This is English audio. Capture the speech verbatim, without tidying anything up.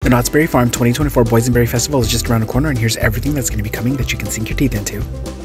The Knott's Berry Farm twenty twenty-four Boysenberry Festival is just around the corner, and here's everything that's going to be coming that you can sink your teeth into.